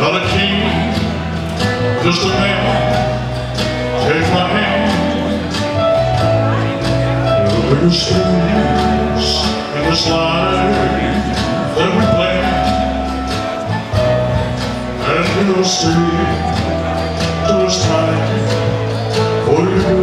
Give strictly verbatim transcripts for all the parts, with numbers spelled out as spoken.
Not a king, just a man. Take my hand. There are things in this life that we plan, and we'll stay till it's time for you to go.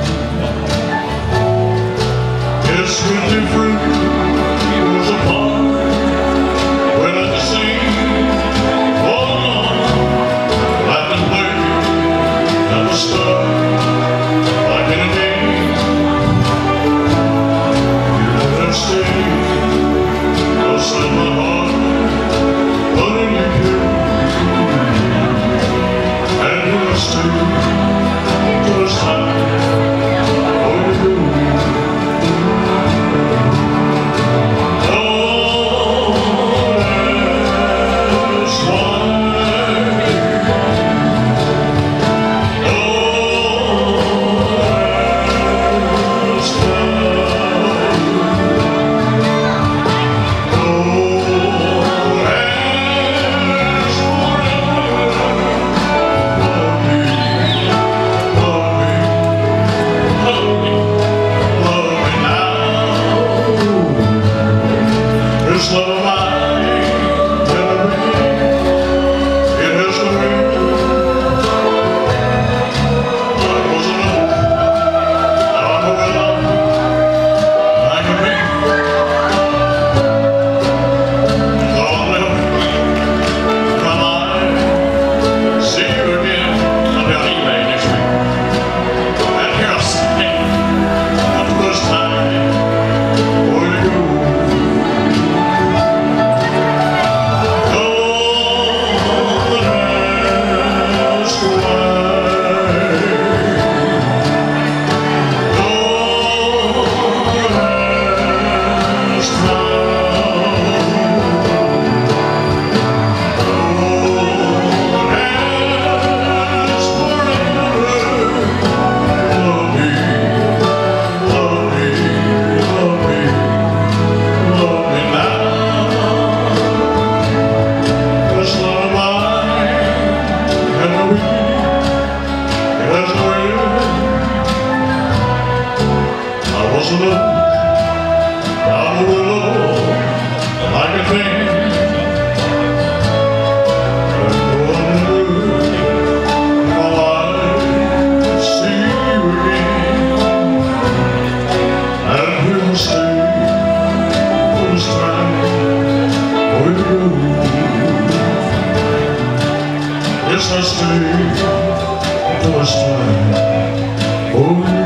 Yes, when the fruit goes apart, we'll let the sing fall on, laugh and play, and the start like in a game. You let us stay, I'll set my heart, but in your care, and we'll stay till it's time for you to go. This love of mine never ends. It has no end. I wasn't alone. Now I'm alone. I can be. All left from mine. See you again. I'll be on eBay next week. And here I'll sing until it's time for you to go. I'm alone, like a thing. I'm going through my life to see you again, and we'll stay till it's time for you to go. Yes, I'll stay till it's time for you to go.